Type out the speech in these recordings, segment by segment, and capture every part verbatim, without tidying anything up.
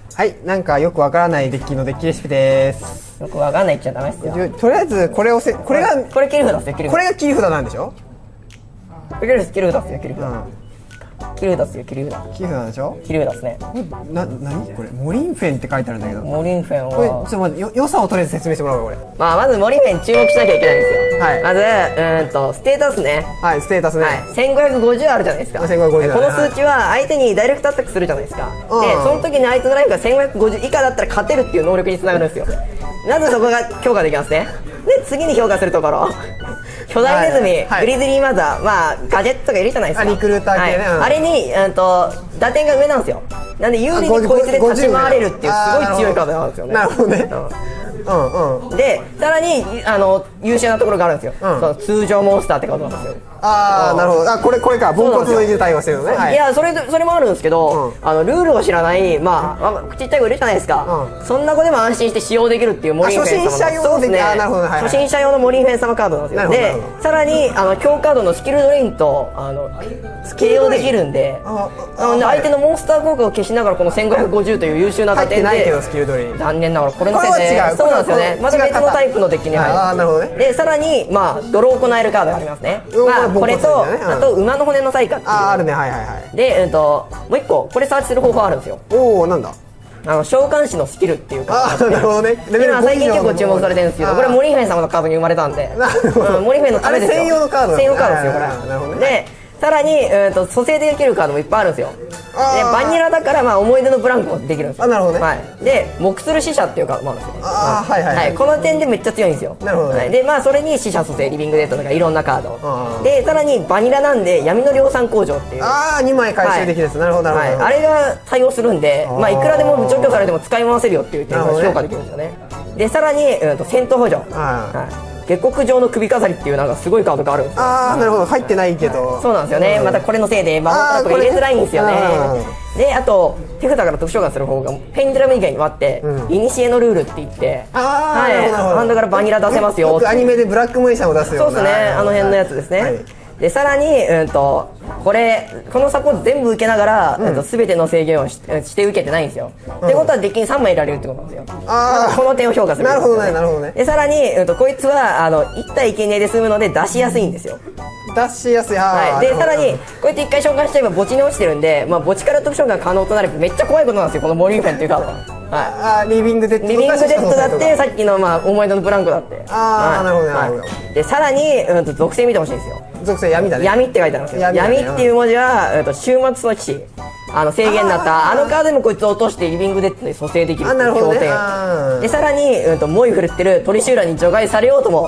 はい、なんかよくわからないデッキのデッキレシピです。 よくわかんない言っちゃダメですよ。 とりあえずこれをせこれがこれ切り札ですよ。切り札。 これが切り札なんでしょ。 切り札切り札ですよ。切り札。切り札ですよ。切り札。 切り札なんでしょ。 切り札ですね。 な何これモリンフェンって書いてあるんだけど。 モリンフェンは。 これちょっと待ってよ良さをとりあえず説明してもらおうこれ。 まあまずモリンフェン注目しなきゃいけないんですよ。 はい。 まずうーんとステータスね。 はい、ステータスね。 はい。せんごひゃくごじゅうあるじゃないですか。 せんごひゃくごじゅう。 この数値は相手にダイレクトアタックするじゃないですか。でその時に相手のライフがせんごひゃくごじゅう以下だったら勝てるっていう能力につながるんですよ。まずそこが強化できますね。で次に評価するところ。巨大ネズミ、グリズリーマザー、まあガジェットがいるじゃないですか。 リクルーター系ね。 あれにうんと打点が上なんですよ。なんで有利にこいつで立ち回れるっていうすごい強いカードなんですよね。 なるほどね。うんうん。 でさらにあの優秀なところがあるんですよ。その通常モンスターってカードなんですよ。 ああ、なるほど。あ、これこれか。ボンコツの維持対応してるのね。 いや、それそれもあるんですけど、あのルールを知らないまあちっちゃい子いるじゃないですか。そんな子でも安心して使用できるっていうモリンフェン様。初心者用の。そうですね。初心者用のモリンフェン様カードなんですよ。で、さらにあの強カードのスキルドレインとあの併用できるんで、相手のモンスター効果を消しながらこのせんごひゃくごじゅうという優秀な打点で。 入ってないけどスキルドレイン。 残念ながらこれのせいで。そうなんですよね。また別のタイプのデッキに入る。 ああ、なるほどね。 でさらにまあドロー行えるカードがありますね。まあこれとあと馬の骨の彩花っていう。 ああ、あるね。はいはいはい。 で、うんともう一個これサーチする方法あるんですよ。 おお、なんだ。 あの召喚師のスキルっていうか。 ああ、なるほどね。 今最近結構注目されてるんですけど、これモリンフェン様のカードに生まれたんで。モリンフェンのためですよ。 専用のカード。 専用カードですよこれ。なるほどね。でさらにうんと蘇生できるカードもいっぱいあるんですよ。でバニラだからまあ思い出のブランクもできるんですよ。 あ、なるほどね。 はい。で目する死者っていうカードもあるんですよ。 ああ、はいはいはい。 この点でめっちゃ強いんですよ。 なるほどね。 でまあそれに死者蘇生リビングデッドとかいろんなカードでさらにバニラなんで闇の量産工場っていう。 ああ、にまい回収できるです。なるほどなるほど。 あれが対応するんでまあいくらでも除去されても使い回せるよっていう点が評価できるんですよね。でさらにうんと戦闘補助。はい。下克上の首飾りっていうなんかすごいカードがあるんですよ。ああ、なるほど。入ってないけど。 そうなんですよね。またこれのせいで魔法とか入れづらいんですよね。であと手札から特召喚する方がペンデュラム以外にもあってイニシエのルールって言ってハンドからバニラ出せますよ。 アニメでブラックムーン社を出すような。 そうですね。あの辺のやつですね。でさらにうんとこれこのサポート全部受けながら、うん、と全ての制限を し, して受けてないんですよ。うん、ってことはデッキにさんまいいられるってことなんですよ。あこの点を評価する、 ね、なるほどねなるほどね。でさらに、うん、とこいつはあのいち対生贄で済むので出しやすいんですよ。 出しやすい。 はい。でさらにこうやっていっかい召喚しちゃえば墓地に落ちてるんで、まあ、墓地から特召喚可能となるめっちゃ怖いことなんですよこのモリンフェンっていうカードは。 はい、あリビングデッドリビングデッドだってさっきの、まあ、思い出のブランコだって。 ああ、なるほどなるほど。 でさらに、うん、と属性見てほしいんですよ。 属性闇だね。 闇って書いてあるんですよ。闇っていう文字は、うん、と終末の騎士あの制限になったあのカードでもこいつを落としてリビングデッドで蘇生できるっていう強点でさらに、うん、と猛威振るってるトリシューラに除外されようとも、うん、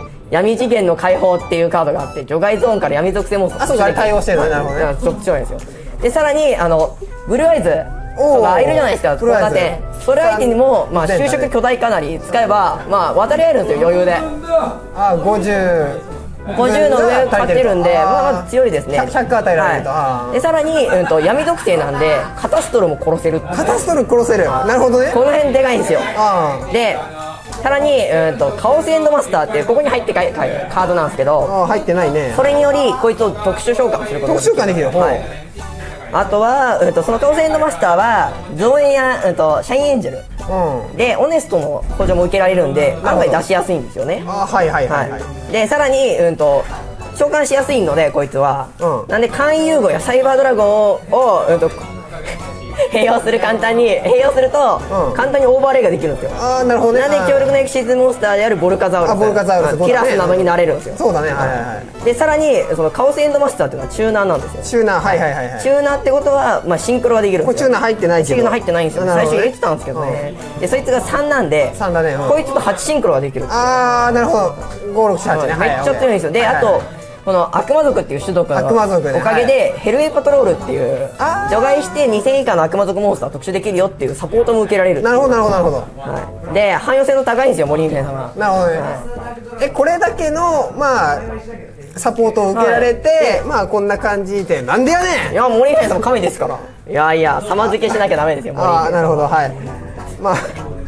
闇次元の解放っていうカードがあって除外ゾーンから闇属性もあそうか対応してるのね。なるほどね。 そっちなんですよ。でさらにあのブルーアイズとかいるじゃないですか。それ相手にも、まあ、就職巨大かなり使えば、まあ、渡り合えるんですよ余裕で。 あごじゅうごじゅうの上勝ってるんでまあまず強いですね。 ひゃく与えられると、 はい、でさらに、うん、と闇属性なんでカタストロも殺せる。 カタストロ殺せる。なるほどね。 この辺でかいんですよ。でさらに、うん、とカオスエンドマスターっていうここに入ってかいカードなんですけどあ入ってないね。 それによりこいつを特殊召喚することができる。 特殊召喚できる。はい。 あとは、うん、とそのカオスエンドマスターは造園や、うん、とシャインエンジェル、うん、でオネストの補助も受けられるんで案外出しやすいんですよね。 あはいはいはい、はいはい、でさらに、うん、と召喚しやすいのでこいつは、うん、なんで簡易融合やサイバードラゴンを、うん、と併用する簡単に併用すると、うん、簡単にオーバーレイができるんですよ。 ああなるほどね。 なんで強力なエキシズモンスターであるボルカザウルス、 ボルカザウルス、 キラスなどになれるんですよ。 そうだね。はいはいはい。 でさらにそのカオスエンドマスターっていうのはチューナーなんですよ。 チューナーはいはいはいはい。 チューナーってことはまあシンクロができるんですよ。 チューナー入ってないけど。 チューナー入ってないんですよ。最初入れてたんですけどね。でそいつがさんなんでさんだね。 こいつとはちシンクロができる。 ああなるほど。ごろくしはちね。 めっちゃ強いんですよ。であとこの悪魔族っていう種族のおかげでヘルウェイパトロールっていう除外してにせん以下の悪魔族モンスター特殊できるよっていうサポートも受けられる。 なるほどなるほどなるほど、 はい、で汎用性の高いんですよモリンフェン様。 なるほどね、はい、えこれだけのまあサポートを受けられて、はい、まあこんな感じでなんでやねん。 いやモリンフェン様神ですから。いやいや様付けしなきゃダメですよモリンフェン様。 ああなるほどはい。まあ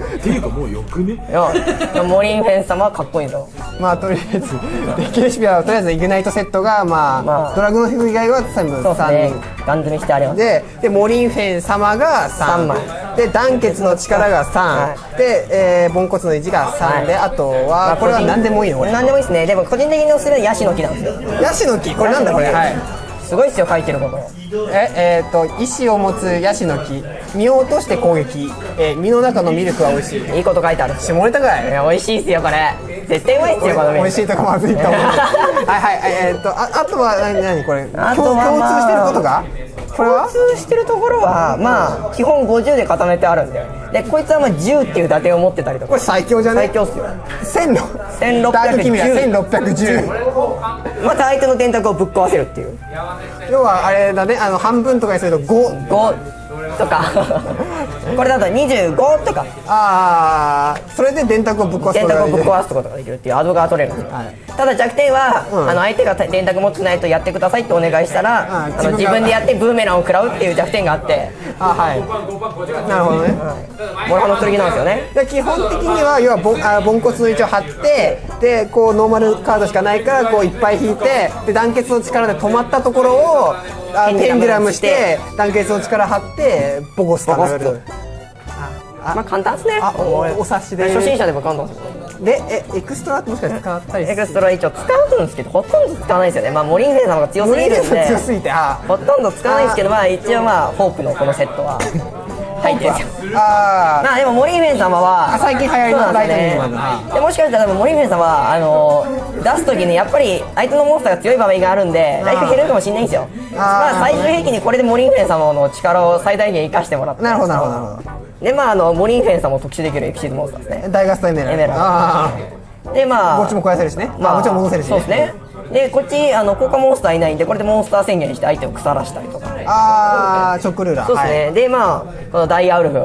っていうかもうよくね。 いやモリンフェン様はかっこいいぞ。 まあとりあえずデッキレシピはとりあえずイグナイトセットがまあ、まあ、ドラグの皮膚以外は全部さんにんガン積みしてあります。 ででモリンフェン様がさんまいで団結の力がさん、はい、で、えー、ボンコツのいちがさんで、はい、あとは、まあ、これは何でもいいのこれ何でもいいですね。でも個人的におすすめはヤシの木なんですよ。 ヤシの木これなんだこれ。はい、 すごいっすよ書いてること。 ええー、と意志を持つヤシの木、実を落として攻撃、えー、実の中のミルクは美味しい。 いいこと書いてある。 下ネタかい。 いや美味しいっすよこれ。絶対うまいっすよこの美味しいとかまずいと思う。はいはいえー、っと あ, あとは何何これ、 あとは、まあ、 共通してることがこれは共通してるところはまあ基本ごじゅうで固めてあるんだよ。でこいつはまあじゅうっていう打点を持ってたりとか。 これ最強じゃね。 最強っすよ。 せんろっぴゃくじゅうせんろっぴゃくじゅうまた相手の電卓をぶっ壊せるっていう。 要はあれだね、あの半分とかにするとごとかこれだとにじゅうごとか。 ああそれで電卓をぶっ壊す電卓をぶっ壊すことができるっていうアドが取れるんですよ。はい、ただ弱点は、うん、あの相手が電卓持ってないとやってくださいってお願いしたら、あの自分でやってブーメランを食らうっていう弱点があって。 あはいなるほどね。 モロハの剣なんですよね。 で基本的には要はボンあボンコツの位置を張ってでこうノーマルカードしかないからこういっぱい引いてで団結の力で止まったところをあペンデュラムして団結の力張ってボコスとなる。 まあ簡単ですね。 あ お, お察しで初心者でも簡単ですよ。 でえエクストラってもしかして使ったりエクストラ一応使うんですけどほとんど使わないですよね。まあモリンフェン様が強すぎるんで強すぎてほとんど使わないですけどまあ一応まあホープのこのセットは入ってるんですよ。あまあでもモリンフェン様は最近流行りのライトニングなんでもしかしたらモリンフェン様はあの出す時にやっぱり相手のモンスターが強い場面があるんでライフ減るかもしれないんですよ。まあ最終兵器にこれでモリンフェン様の力を最大限生かしてもらって。 なるほどなるほどなるほど。 でまああのモリンフェン様を特殊できるエクシードモンスターですね。 ダイガストエメラル。エメラルでまあこっちも壊せるしね。まあもちろん戻せるし。 そうですね。でこっちあの効果モンスターいないんでこれでモンスター宣言して相手を腐らしたりとか。 ああチョックルーラー。 そうですね。でまあこのダイアウルフ。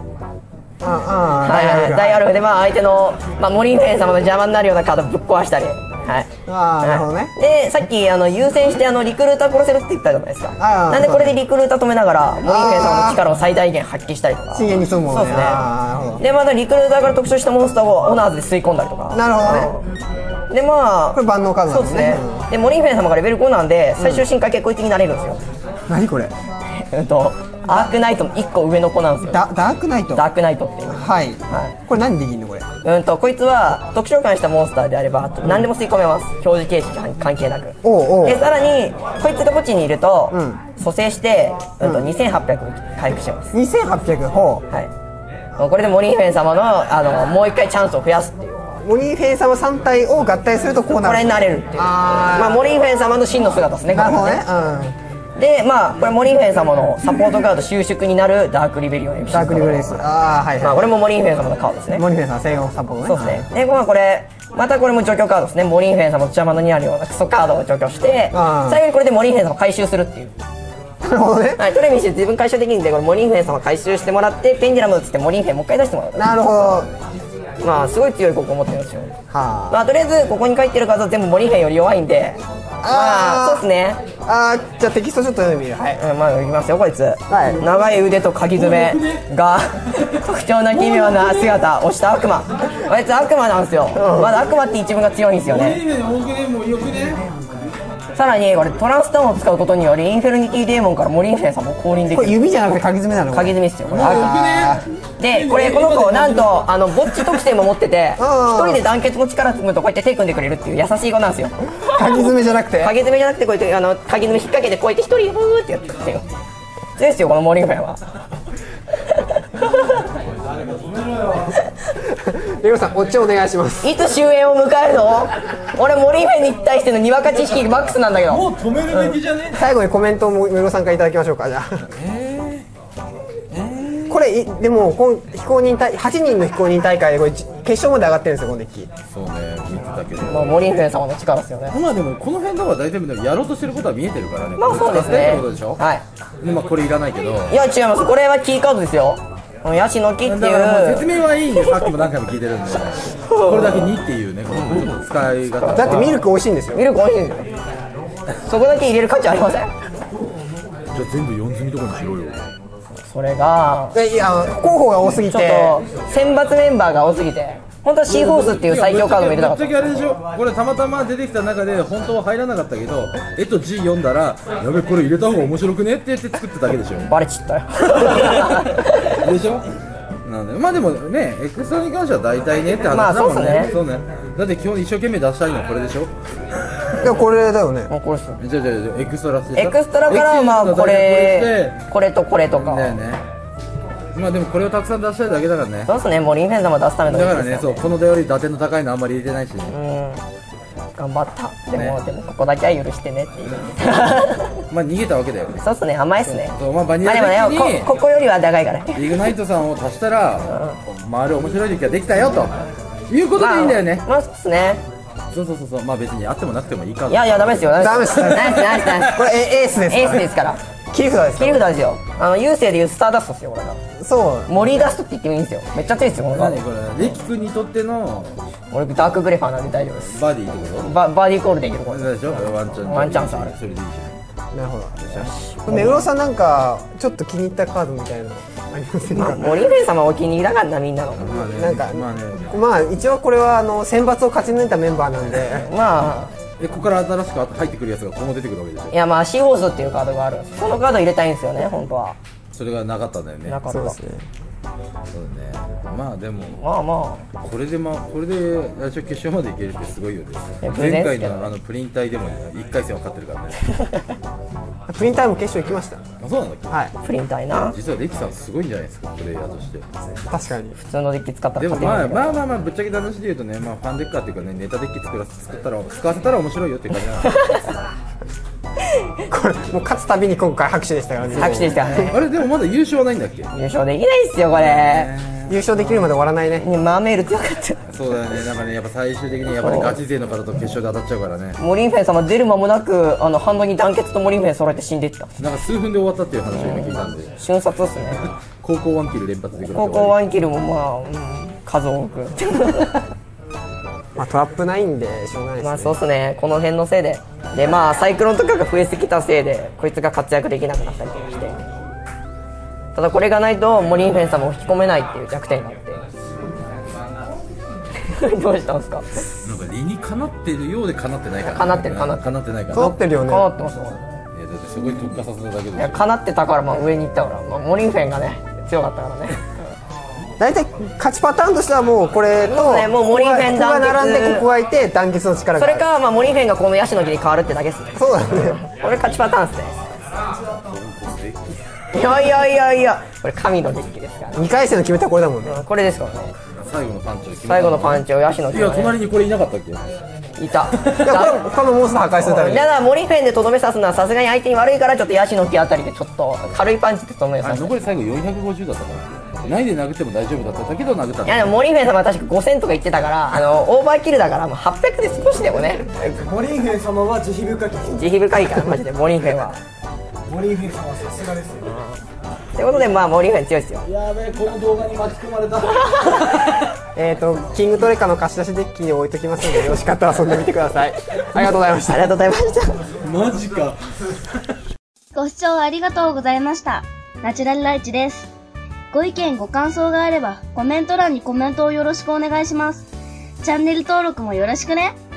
ダイアウルフでまあ相手のまあモリンフェン様の邪魔になるようなカードぶっ壊したり。はい、 あなるほどね。 でさっきあの優先してあのリクルーター殺せるって言ったじゃないですか。なんでこれでリクルーター止めながらモリンフェン様の力を最大限発揮したりとか。 深淵に潜むもんね。そうですね。でまたリクルーターから特徴したモンスターをオナーズで吸い込んだりとか。 なるほどね。 でまあこれ万能カードなんですね。 そうですね。でモリンフェン様がレベルごなんで最終進化系こいつになれるんですよ。 何これ。 えっとアークナイトのいっこ上の子なんですよ。 ダークナイト。 ダークナイトっていう。 はい。これ何できんのこれ。 うんとこいつは特召喚したモンスターであれば何でも吸い込めます。表示形式関係なく。 おうおう。 でさらにこいつが墓地にいると蘇生してうんとにせんはっぴゃく回復します。 にせんはっぴゃく。ほう。 はい。これでモリンフェン様のあのもう一回チャンスを増やすっていう。 モリンフェン様さん体を合体するとこうなる。 これになれるっていう。あまあモリンフェン様の真の姿ですね。 なるほどね。うん。 でまあこれモリンフェン様のサポートカード収縮になるダークリベリオン。 ダークリベリオン。ああはいはい。 まあこれもモリンフェン様のカードですね。 モリンフェン様専用サポートね。 そうですね。でまあこれまたこれも除去カードですね。モリンフェン様の邪魔のにあるようなクソカードを除去して最後にこれでモリンフェン様を回収するっていう。 なるほどね。 はい、トレミして自分回収できるんでこれモリンフェン様回収してもらってペンデュラム打つってモリンフェンもう一回出してもらう。 なるほど。 まあすごい強いここを持ってるんですよ。はあ。まあとりあえずここに書いてるカードは全部モリンフェンより弱いんで。まあそうですね。 あーじゃあテキストちょっと読んでみる。はい、 まあいきますよこいつ、はい、長い腕と鍵爪が特徴な奇妙な姿をした悪魔。こいつ悪魔なんですよ、うん、まだ悪魔って一文が強いんですよね。さらにこれトランスターンを使うことによりインフェルニティデーモンからモリンフェン様を降臨できる。 これ指じゃなくて鍵爪なの。 鍵爪ですよこれ。でこれこの子なんとあのぼっち特性も持ってて一人で団結の力積むとこうやって手組んでくれるっていう優しい子なんですよ。 鍵爪じゃなくて鍵爪じゃなくてこうやってあの鍵爪引っ掛けてこうやって一人ふーってやってるんですよ。強いですよこのモリンフェンは。 レオさんお茶お願いします。 いつ終焉を迎えるの。俺モリンフェンに対してのにわか知識マックスなんだけど。 もう止めるべきじゃね。 最後にコメントをメロさんからいただきましょうか。じゃあ、えーえー、これでも非公認大はちにんの非公認大会でこれ決勝まで上がってるんですよこのデッキ。 そうね見てたけど、 まあ、モリンフェン様の力ですよね。 まあでもこの辺の方は大体やろうとしてることは見えてるからね。 まあそうですね。 ってことでしょ。 はい。 でまあこれいらないけど。 いや違います。これはキーカードですよ。ヤシの木っていう。 だから説明はいいんでさっきも何回も聞いてるんでこれだけにっていうねこのちょっと使い方。 だってミルク美味しいんですよ。 ミルク美味しいんですよ。そこだけ入れる価値ありません。じゃあ全部よん積みとかにしろよ。 それがいや候補が多すぎて、 ちょっと選抜メンバーが多すぎて、本当はシーホースっていう最強カードも入れたかった。 ぶっちゃけあれでしょ、これたまたま出てきた中で本当は入らなかったけど、えっと G 読んだらやべこれ入れた方が面白くねって言って作っただけでしょ。 バレちったよでしょ。なんでまあでもね、エクストラに関しては大体ねって話だもんね。まあ、そうね。だって基本一生懸命出したいのはこれでしょ。 いやこれだよね。 あこれっす。 じゃあじゃあエクストラってエクストラからまあこれこれとこれとか。 だよね。まあでもこれをたくさん出したいだけだからね。 そうっすね。モリンフェン様出すためのだからね、そうこの出より打点の高いのあんまり入れてないしね。 うん。頑張った。でもでもここだけは許してねっていう。 まあ逃げたわけだよね。 そうっすね。甘いっすね。 そうまあバニラ的にここよりは長いから。 イグナイトさんを足したら回る面白い時ができたよということでいいんだよね。 まあそうっすね。 そうそうそうそう、まあ別にあってもなくてもいいか。 いやいやダメですよ。 ダメです。 ナイスナイスナイス。 これエースです。 エースですから。 切り札です。 切り札ですよ。あの優勢でいうスターダストですよこれが。 そう。 モリーダストって言ってもいいんですよ。めっちゃ強いですよこのカード。 何これレキ君にとっての俺ダークグレファーなんで大丈夫です。 バディってことババーディーコールでいけるこれ。 でしょ。ワンチャンワンチャンスある。 それでいいじなるほど。目黒さんなんかちょっと気に入ったカードみたいなのありませんか。 モリーフェン様お気に入りだからなみんなの。 なんかまあね、まあ一応これはあの選抜を勝ち抜いたメンバーなんで、 まあでここから新しく入ってくるやつが今後出てくるわけでしょ。 いやまあシーホースっていうカードがあるんです。このカード入れたいんですよね本当は。 それがなかったんだよね。 なかった。 そうですね。 そうだね。まあでもまあまあこれでまあこれで決勝までいけるってすごいよね。前回のあのプリン体でもいっかい戦は勝ってるからね。 プリンタイム決勝行きました。 あ、そうなんだっけ。 はい。 あプリン体な。 実はレキさんすごいんじゃないですかプレイヤーとして。 確かに。 普通のデッキ使ったらでもまあ勝てない。 まあまあまあぶっちゃけた話で言うとね、まあファンデッカーっていうかねネタデッキ作ら作ったら使わせたら面白いよっていう感じなんです。 これもう勝つたびに今回拍手でしたからね。 拍手でしたからね。 あれでもまだ優勝はないんだっけ。 優勝できないっすよこれ。 優勝できるまで終わらないね。 ねマーメール強かった。 そうだよね。なんかねやっぱ最終的にやっぱりガチ勢の方と決勝で当たっちゃうからね。 モリンフェン様出る間もなくあのハンドに団結とモリンフェン揃えて死んでいった。 なんか数分で終わったっていう話を今聞いたんで。 瞬殺っすね。 高校ワンキル連発でくる。 高校ワンキルもまあ、うん、数多く。 まあトラップないんでしょうがないですね。 まあそうっすね。この辺のせいででまあサイクロンとかが増えすぎたせいでこいつが活躍できなくなったりとかして。ただこれがないとモリンフェン様を引き込めないっていう弱点があって。どうしたんですか。 なんか理にかなってるようでかなってないから、ね。 かなってるかなってかなってないから。 かなってるよね。 かなってますもん。 いやだってそこに特化させただけで。 いやかなってたからまあ上に行ったから、まあ、モリンフェンがね強かったからね。 大体勝ちパターンとしてはもうこれと、 ね、もうモリンフェンここが並んでここがいて団結の力がある。 それかまあモリンフェンがこのヤシの木に変わるってだけですね。 そうだね。 これ勝ちパターンですね。いやいやいやいやこれ神のデッキですから、ね、 にかい戦の決めたらこれだもんね。 これですからね。 最後のパンチを決めた、 最後のパンチをヤシの木、ね、 いや隣にこれいなかったっけ。 いた。 いやこれこのモンスター破壊するために。 だからモリンフェンでとどめ刺すのはさすがに相手に悪いからちょっとヤシの木あたりでちょっと軽いパンチでとどめ刺す。 残り最後よんひゃくごじゅうだったからないで殴っても大丈夫だったけど殴った。 いやでもモリンフェン様は確かごせんとか言ってたからあのオーバーキルだからもうはっぴゃくで少しでもね。 モリンフェン様は慈悲深き。 慈悲深いからマジでモリンフェンは。 モリンフェン様はさすがですよ。 ということでまあモリンフェン強いですよ。 やべえこの動画に巻き込まれた。 えっとキングトレカの貸し出しデッキに置いときますのでよろしかったら遊んでみてください。ありがとうございました。 ありがとうございました。 マジか。 ご視聴ありがとうございました。ナチュラルライチです。ご意見ご感想があればコメント欄にコメントをよろしくお願いします。チャンネル登録もよろしくね。